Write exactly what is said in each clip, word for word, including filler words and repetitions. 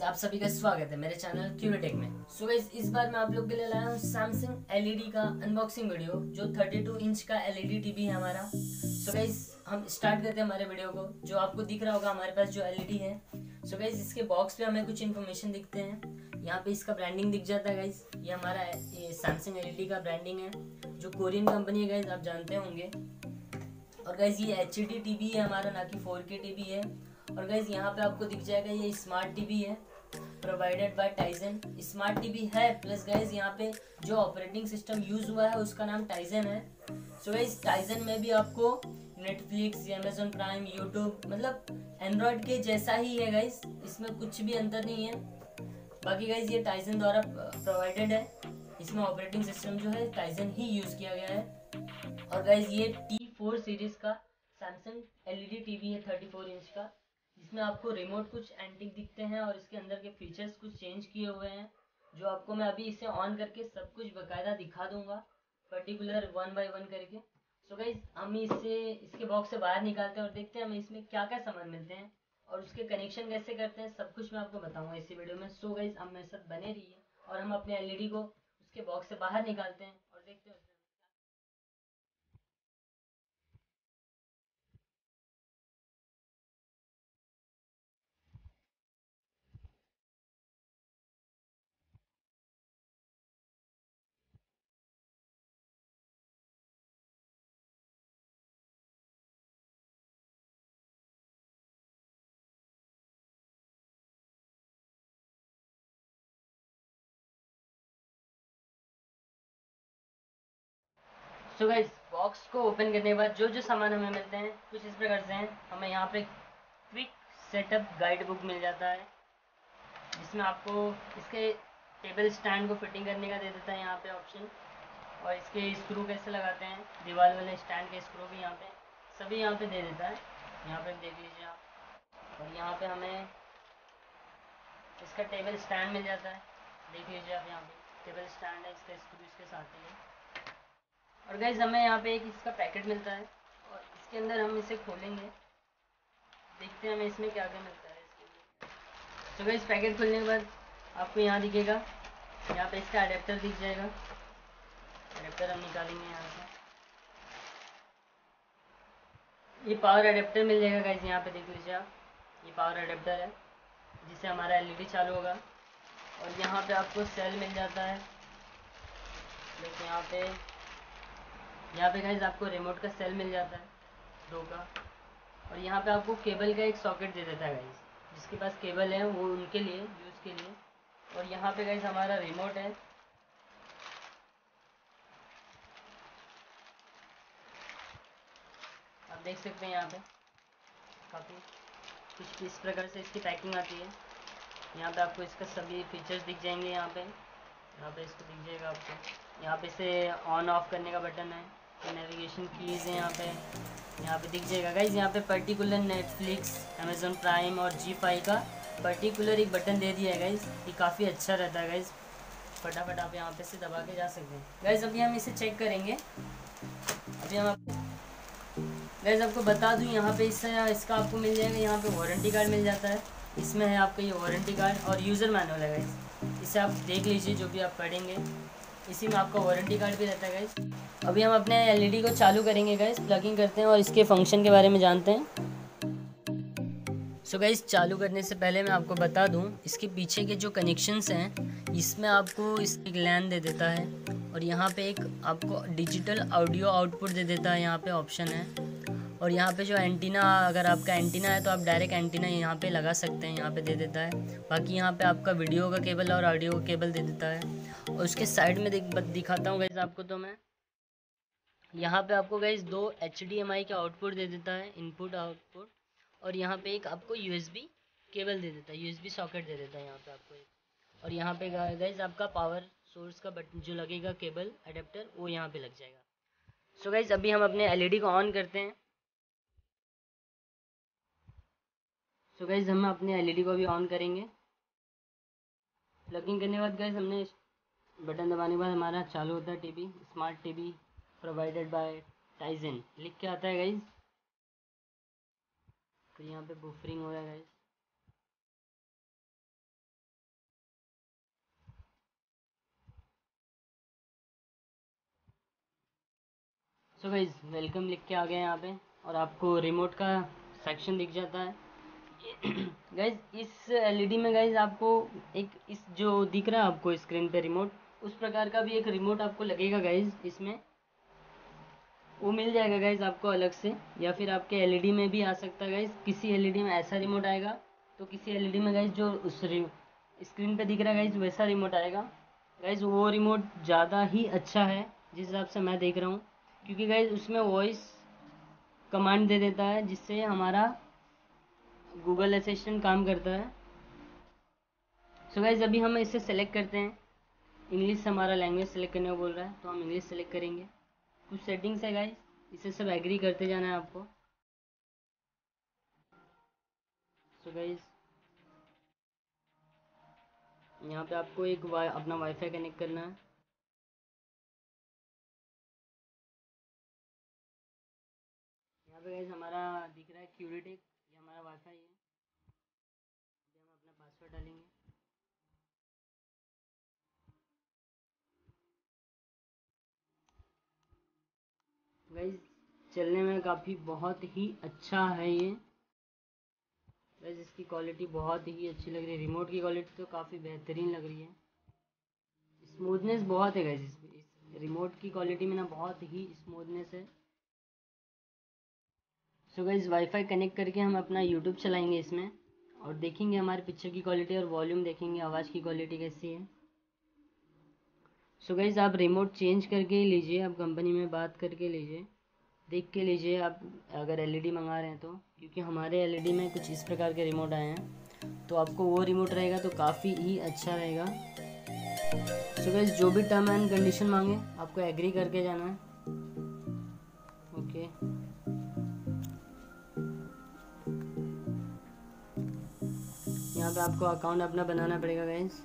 आप सभी का स्वागत है मेरे चैनल क्यूरेटेक में। सो गाइस, इस बार मैं आप लोग के लिए लाया हूँ सैमसंग एलईडी का अनबॉक्सिंग वीडियो, जो बत्तीस इंच का एलईडी टीवी है हमारा। सो गाइस, हम स्टार्ट करते हैं हमारे वीडियो को। जो आपको दिख रहा होगा हमारे पास जो एलईडी है। सो गाइस, इसके बॉक्स पे हमें कुछ इन्फॉर्मेशन दिखते हैं। यहाँ पे इसका ब्रांडिंग दिख जाता है गाइस। ये हमारा ये सैमसंग एलईडी का ब्रांडिंग है, जो कोरियन कंपनी है गाइस, आप जानते होंगे। और गाइज ये एच डी टीवी है हमारा, ना कि फोर के टीवी है। और गाइज यहाँ पे आपको दिख जाएगा ये स्मार्ट टीवी है, provided by Tizen. Smart TV है, प्लस गाइज यहाँ पे जो ऑपरेटिंग सिस्टम यूज हुआ है उसका नाम टाइजन है। सो गाइज टाइजन में भी आपको नेटफ्लिक्स, अमेजोन प्राइम, यूट्यूब, मतलब एंड्रॉयड के जैसा ही है गाइज, इसमें कुछ भी अंतर नहीं है। बाकी गाइज ये टाइजन द्वारा प्रोवाइडेड है। इसमें ऑपरेटिंग सिस्टम जो है टाइजन ही यूज किया गया है। और गाइज ये टी फोर सीरीज का सैमसंग एलईडी टीवी है चौंतीस इंच का, जिसमें आपको रिमोट कुछ एंटिक दिखते हैं और इसके अंदर के फीचर्स कुछ चेंज किए हुए हैं, जो आपको मैं अभी इसे ऑन करके सब कुछ बकायदा दिखा दूंगा, पर्टिकुलर वन बाय वन करके। सो गाइज हम इसे इसके बॉक्स से बाहर निकालते हैं और देखते हैं हमें इसमें क्या क्या सामान मिलते हैं और उसके कनेक्शन कैसे करते हैं, सब कुछ मैं आपको बताऊंगा इसी वीडियो में। सो गाइज हम मेरे साथ बने रहिए और हम अपने एलईडी को उसके बॉक्स से बाहर निकालते हैं और देखते हैं उसमें। सो गाइस, बॉक्स को ओपन करने के बाद जो जो सामान हमें मिलते हैं कुछ इस प्रकार से हैं। हमें यहाँ पे क्विक सेटअप गाइड बुक मिल जाता है, जिसमें आपको इसके टेबल स्टैंड को फिटिंग करने का दे देता है यहाँ पे ऑप्शन, और इसके स्क्रू कैसे लगाते हैं, दीवार वाले स्टैंड के स्क्रू भी यहाँ पे सभी यहाँ पे दे देता है। यहाँ पे देख लीजिए आप। और यहाँ पे हमें इसका टेबल स्टैंड मिल जाता है, देख लीजिए आप। यहाँ पे टेबल स्टैंड है, इसका स्क्रू इसके साथ ही है। और गाइज हमें यहाँ पे एक इसका पैकेट मिलता है और इसके अंदर हम इसे खोलेंगे, देखते हैं हमें इसमें क्या क्या मिलता है इसके लिए। तो गाइज पैकेट खोलने के बाद आपको यहाँ दिखेगा, यहाँ पे इसका अडेप्टर दिख जाएगा। अडेप्टर हम निकालेंगे यहाँ से। ये पावर अडेप्टर मिल जाएगा गाइज, यहाँ पे देख लीजिए आप। ये पावर अडेप्टर है जिससे हमारा एलईडी चालू होगा। और यहाँ पे आपको सेल मिल जाता है, देखिए यहाँ पे। यहाँ पे गाइज आपको रिमोट का सेल मिल जाता है, दो का। और यहाँ पे आपको केबल का एक सॉकेट दे देता है गाइज, जिसके पास केबल है वो उनके लिए, यूज़ के लिए। और यहाँ पे गाइज हमारा रिमोट है। आप देख सकते हैं यहाँ पे काफ़ी कुछ इस प्रकार से इसकी पैकिंग आती है। यहाँ पे आपको इसका सभी फीचर्स दिख जाएंगे। यहाँ पे यहाँ पे इसको दिख जाएगा आपको। यहाँ पे इसे ऑन ऑफ करने का बटन है, नेविगेशन कीज़ है यहाँ पे। यहाँ पे दिख जाएगा गाइज, यहाँ पे पर्टिकुलर नेटफ्लिक्स, अमेजोन प्राइम और जी फाइव का पर्टिकुलर एक बटन दे दिया है गाइज। ये काफ़ी अच्छा रहता है गाइज, फटाफट आप यहाँ पे से दबा के जा सकते हैं। गाइज अभी हम इसे चेक करेंगे। अभी हम आपको गाइज आपको बता दूँ, यहाँ पे इससे इसका आपको मिल जाएगा, यहाँ पे वारंटी कार्ड मिल जाता है। इसमें है आपका ये वारंटी कार्ड और यूज़र मैनुअल है गाइज। इसे आप देख लीजिए, जो भी आप पढ़ेंगे इसी में आपका वारंटी कार्ड भी रहता है गाइज। अभी हम अपने एलईडी को चालू करेंगे गाइज, प्लगिंग करते हैं और इसके फंक्शन के बारे में जानते हैं। सो गाइज चालू करने से पहले मैं आपको बता दूं, इसके पीछे के जो कनेक्शंस हैं इसमें आपको इस एक लैन दे देता है, और यहाँ पे एक आपको डिजिटल ऑडियो आउटपुट दे देता है, यहाँ पे ऑप्शन है। और यहाँ पे जो एंटीना, अगर आपका एंटीना है तो आप डायरेक्ट एंटीना यहाँ पे लगा सकते हैं, यहाँ पे दे देता है। बाकी यहाँ पे आपका वीडियो का केबल और ऑडियो का केबल दे देता है। और उसके साइड में दिख, दिखाता हूँ गाइज आपको, तो मैं यहाँ पे आपको गाइज दो एच डी एम आई का आउटपुट दे देता है, इनपुट आउटपुट। और यहाँ पे एक आपको यू एस बी केबल दे देता है, यू एस बी सॉकेट दे देता है यहाँ पे आपको एक। और यहाँ पे गाइज आपका पावर सोर्स का बटन जो लगेगा, केबल अडेप्टर, वो यहाँ पे लग जाएगा। सो गाइज अभी हम अपने एलईडी को ऑन करते हैं। सो गाइज हम अपने एलईडी को अभी ऑन करेंगे। प्लगिंग करने के बाद गाइज हमने बटन दबाने के बाद हमारा चालू होता है TV. Smart TV provided by Tizen लिख के आता है गाइज। तो यहाँ पे बुफरिंग हो रहा है गाइज। सो गाइज वेलकम लिख के आ गए यहाँ पे और आपको रिमोट का सेक्शन दिख जाता है। गाइज इस एलईडी में गाइज आपको एक इस जो दिख रहा है आपको स्क्रीन पे रिमोट, उस प्रकार का भी एक रिमोट आपको लगेगा गाइज। इसमें वो मिल जाएगा गाइज आपको अलग से, या फिर आपके एलईडी में भी आ सकता है गाइज। किसी एलईडी में ऐसा रिमोट आएगा तो किसी एलईडी में गाइज जो उस स्क्रीन पे दिख रहा है गाइज वैसा रिमोट आएगा। गाइज वो रिमोट ज़्यादा ही अच्छा है जिस हिसाब से मैं देख रहा हूँ, क्योंकि गाइज उसमें वॉइस कमांड दे देता है जिससे हमारा गूगल असिस्टेंट काम करता है। सो गाइज अभी हम इसे सेलेक्ट करते हैं। इंग्लिश हमारा लैंग्वेज सेलेक्ट करने को बोल रहा है तो हम इंग्लिश सेलेक्ट करेंगे। कुछ सेटिंग्स है गाइज, इसे सब एग्री करते जाना है आपको। सो गाइज यहाँ पे आपको एक वाई अपना वाईफाई कनेक्ट करना है। यहाँ पे गाइज हमारा दिख रहा है क्यूरिटेक, ये हमारा वाईफाई है। अभी हम अपना पासवर्ड डालेंगे। गाइज चलने में काफ़ी बहुत ही अच्छा है ये। गाइज इसकी क्वालिटी बहुत ही अच्छी लग रही है, रिमोट की क्वालिटी तो काफ़ी बेहतरीन लग रही है। स्मूथनेस बहुत है गाइज इसमें, इस रिमोट की क्वालिटी में ना बहुत ही स्मूथनेस है। सो गाइज वाईफाई कनेक्ट करके हम अपना यूट्यूब चलाएंगे इसमें और देखेंगे हमारे पिक्चर की क्वालिटी और वॉल्यूम देखेंगे, आवाज़ की क्वालिटी कैसी है। सो गाइज आप रिमोट चेंज करके लीजिए, आप कंपनी में बात करके लीजिए, देख के लीजिए आप अगर एलईडी मंगा रहे हैं तो, क्योंकि हमारे एलईडी में कुछ इस प्रकार के रिमोट आए हैं तो आपको वो रिमोट रहेगा तो काफ़ी ही अच्छा रहेगा। सो गाइस जो भी टर्म एंड कंडीशन मांगे आपको एग्री करके जाना है। ओके यहाँ पे आपको अकाउंट अपना बनाना पड़ेगा गाइस।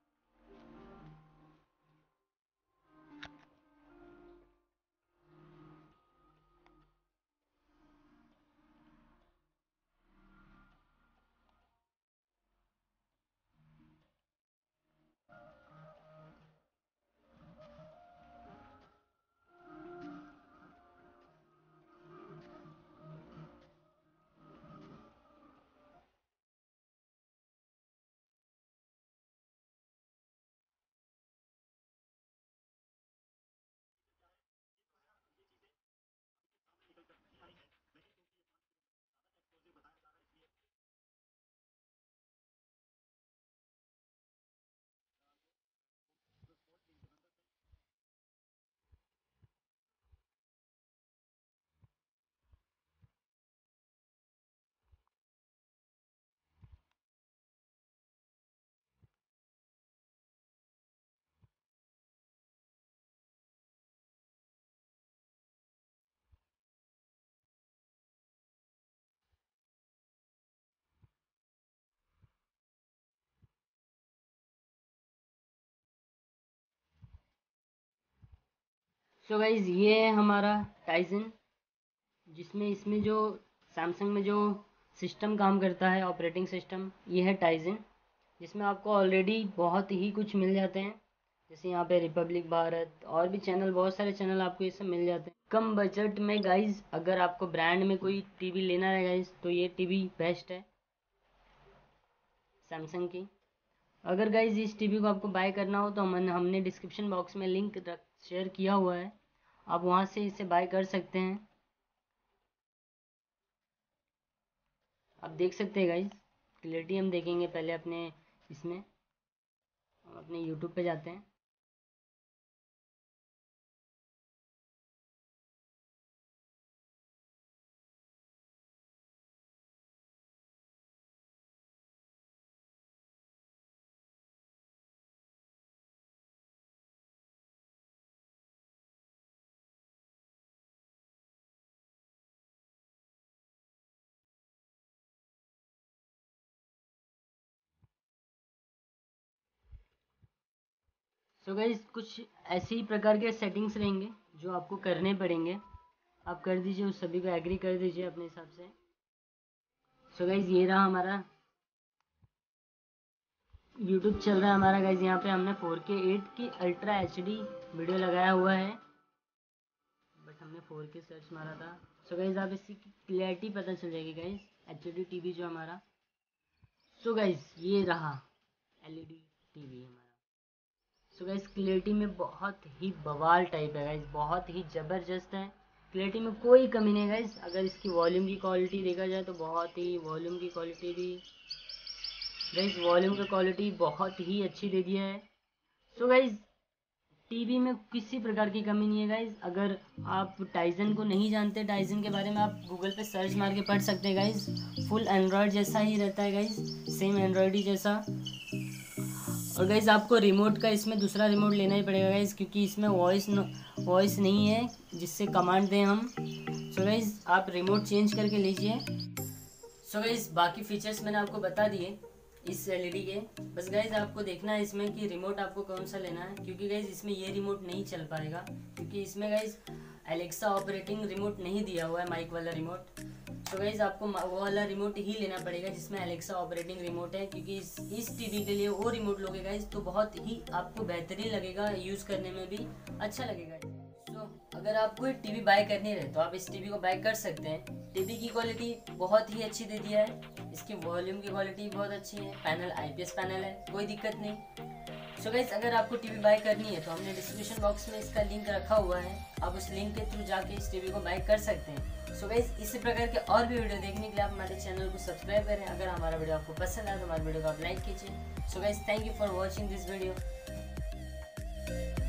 सो गाइज ये है हमारा टाइजन, जिसमें इसमें जो सैमसंग में जो सिस्टम काम करता है ऑपरेटिंग सिस्टम, ये है टाइजन, जिसमें आपको ऑलरेडी बहुत ही कुछ मिल जाते हैं। जैसे यहाँ पे रिपब्लिक भारत और भी चैनल, बहुत सारे चैनल आपको ये सब मिल जाते हैं कम बजट में गाइज। अगर आपको ब्रांड में कोई टीवी लेना है गाइज तो ये टीवी बेस्ट है सैमसंग की। अगर गाइज इस टीवी को आपको बाय करना हो तो हम हमने डिस्क्रिप्शन बॉक्स में लिंक रख शेयर किया हुआ है, आप वहाँ से इसे बाय कर सकते हैं। आप देख सकते हैं गाइज, क्लियरिटी हम देखेंगे पहले अपने इसमें, हम अपने यूट्यूब पे जाते हैं। सो गाइज कुछ ऐसे ही प्रकार के सेटिंग्स रहेंगे जो आपको करने पड़ेंगे, आप कर दीजिए, उस सभी को एग्री कर दीजिए अपने हिसाब से। सो गाइज ये रहा हमारा यूट्यूब चल रहा है हमारा गाइज। यहाँ पे हमने फोर के एट की अल्ट्रा एच डी वीडियो लगाया हुआ है, हमने फोर के सर्च मारा था। सो गाइज आप इसकी क्लैरिटी पता चल जाएगी गाइज, एच डी टीवी जो हमारा। सो गाइज ये रहा एल ई डी टीवी हमारा। सो गाइज क्लैरिटी में बहुत ही बवाल टाइप है गाइज, बहुत ही ज़बरदस्त है। क्लैरिटी में कोई कमी नहीं गाइज। अगर इसकी वॉल्यूम की क्वालिटी देखा जाए तो बहुत ही वॉल्यूम की क्वालिटी भी गाइज, वॉल्यूम की क्वालिटी बहुत ही अच्छी दे दिया है। सो गाइज टीवी में किसी प्रकार की कमी नहीं है गाइज। अगर आप टाइजन को नहीं जानते, टाइजन के बारे में आप गूगल पे सर्च मार के पढ़ सकते हैं गाइज। फुल एंड्रॉयड जैसा ही रहता है गाइज, सेम एंड्रॉयड ही जैसा। और गाइज आपको रिमोट का इसमें दूसरा रिमोट लेना ही पड़ेगा गाइज, क्योंकि इसमें वॉइस वॉइस नहीं है जिससे कमांड दें हम। सो गाइज आप रिमोट चेंज करके लीजिए। सो गाइज बाकी फीचर्स मैंने आपको बता दिए इस एलईडी के। बस गाइज आपको देखना है इसमें कि रिमोट आपको कौन सा लेना है, क्योंकि गाइज इसमें ये रिमोट नहीं चल पाएगा, क्योंकि इसमें गाइज एलेक्सा ऑपरेटिंग रिमोट नहीं दिया हुआ है, माइक वाला रिमोट। तो गाइज आपको वो वाला रिमोट ही लेना पड़ेगा जिसमें एलेक्सा ऑपरेटिंग रिमोट है, क्योंकि इस इस टीवी के लिए वो रिमोट लोगे गाइज तो बहुत ही आपको बेहतरीन लगेगा, यूज़ करने में भी अच्छा लगेगा। तो अगर आपको एक टीवी बाय करनी है तो आप इस टीवी को बाय कर सकते हैं। टीवी की क्वालिटी बहुत ही अच्छी दे दिया है, इसकी वॉल्यूम की क्वालिटी बहुत अच्छी है, पैनल आईपीएस पैनल है, कोई दिक्कत नहीं। सो गाइस अगर आपको टीवी बाय करनी है तो हमने डिस्क्रिप्शन बॉक्स में इसका लिंक रखा हुआ है, आप उस लिंक के थ्रू जाके इस टीवी को बाय कर सकते हैं। सो गाइस इसी प्रकार के और भी वीडियो देखने के लिए आप हमारे चैनल को सब्सक्राइब करें। अगर हमारा वीडियो आपको पसंद आए तो हमारे वीडियो को आप लाइक कीजिए। So guys thank you for watching this video.